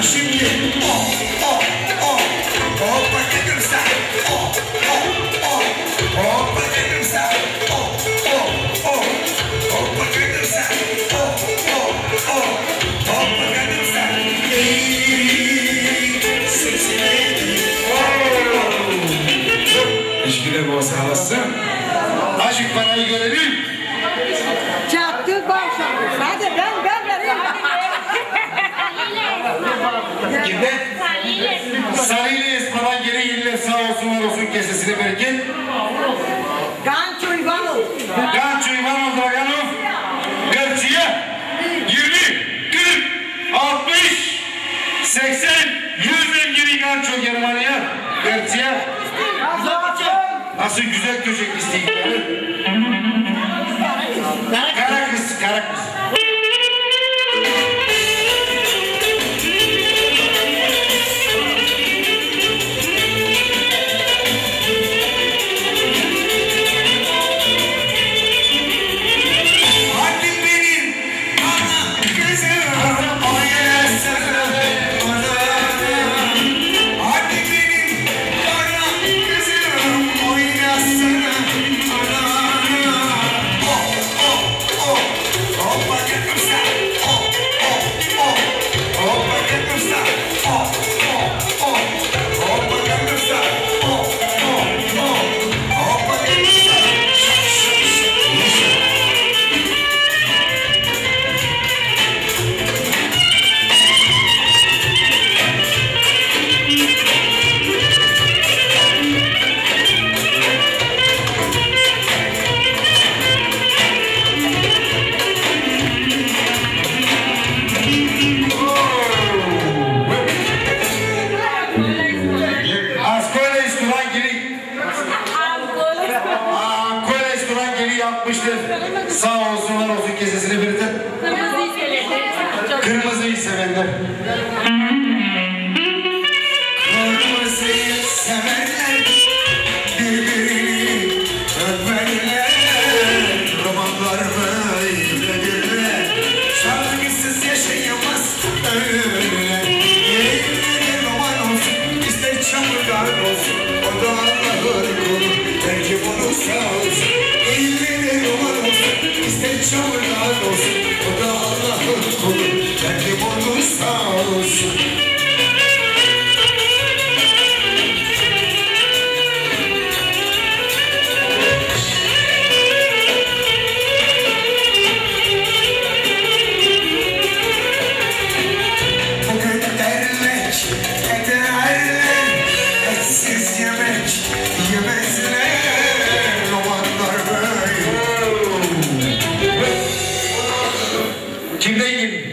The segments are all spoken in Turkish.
Şimdi hoppa gelirse hoppa gelirse hoppa gelirse hoppa gelirse sexy lady. Teşekkürler bu sağlasın. Azıcık parayı görelim. Çaktı başladı. Hadi ben vereyim. Kimden? Sarıyla falan geri yeniler sağ olsun var olsun kesesine bereket. Ganço Ivanov. Ganço Ivanov Draganov. Gerçiye 20, 40, 60, 80, 100'den geri Ganço Germanya. Gerçiye. Nasıl güzel köşek isteğileri. Kara kız, kara kız. Sağ olsunlar olsun kesesini birden. Kırmızıyı sevenler. Kırmızıyı sevenler birbirini öpmenler. Romanlar böyledirler. Şarkısız yaşayamaz ölürler. Yerleri roman olsun, ister çamurlar olsun. O da Allah'ın kulu, belki bunu sağ olsun. Elleri roman olsun, ister çamurlar olsun. O da Allah'ın kulu, belki bunu sağ olsun. Bugün dermek, ederler, etsiz yemek yemezler. Kimden geliyor?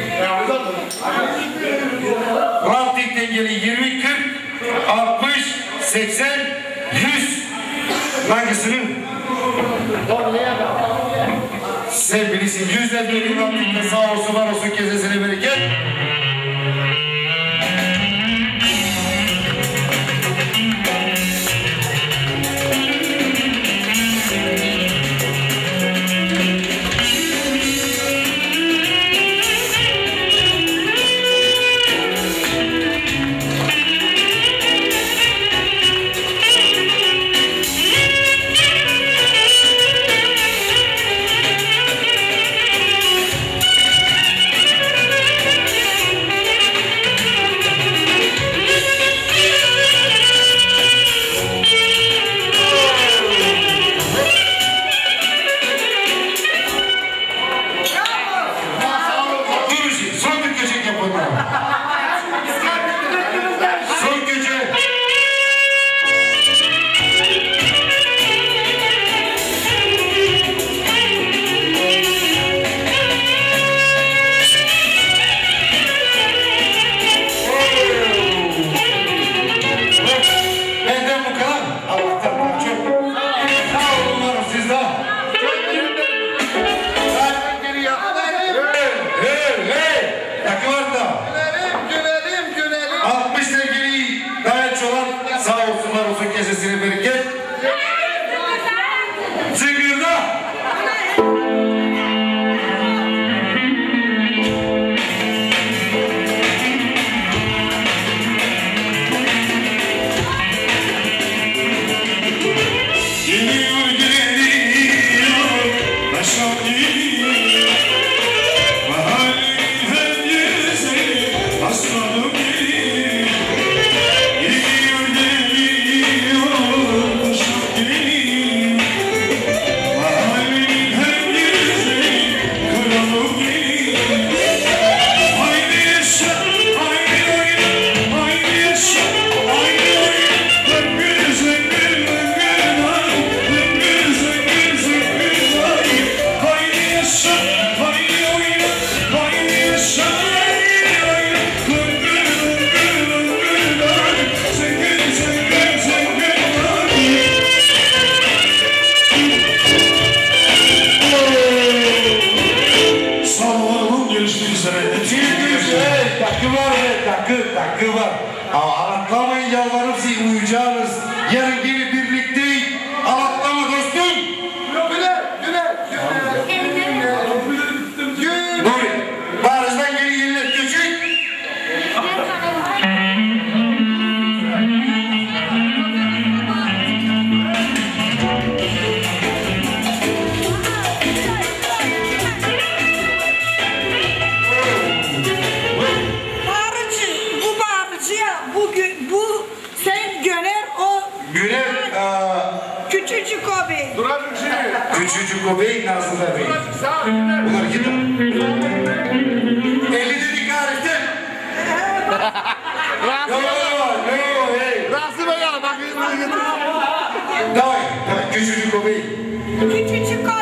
Raftik'ten geliyor 20, 40, 60, 80, 100. Hangisinin? Sen bilirsin. 100'den geliyor Raftik'ten sağ olsun var olsun kesesine bereket. var be, takı var. Ama alaklamayın yalvarıp siz uyuyacağınız. Yarın gibi birlikte alaklama dostum. Nuri, barızdan geri yerine küçük. Küçücük o bey. Küçücük o bey, Nazlı'da bey. Bunlar gidin. 50 dedik hariften. Rasim Bey ya, bak. Davay, küçücük o bey. Küçücük o